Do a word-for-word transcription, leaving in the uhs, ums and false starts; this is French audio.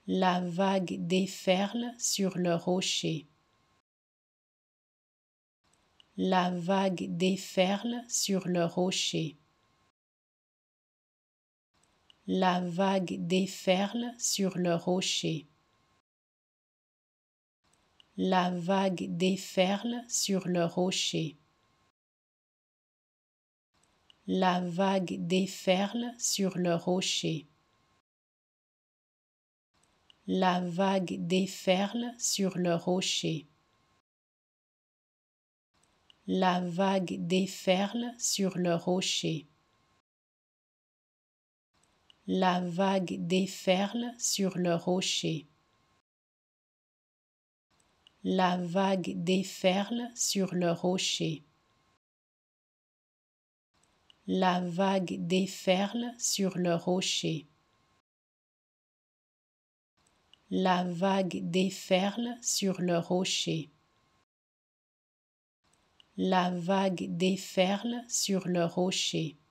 La vague déferle sur le rocher. La vague déferle sur le rocher. La vague déferle sur le rocher. La vague déferle sur le rocher. La vague déferle sur le rocher. La vague déferle sur le rocher. La vague déferle sur le rocher. La vague déferle sur le rocher. La vague déferle sur le rocher. La vague déferle sur le rocher. La vague déferle sur le rocher. La vague déferle sur le rocher.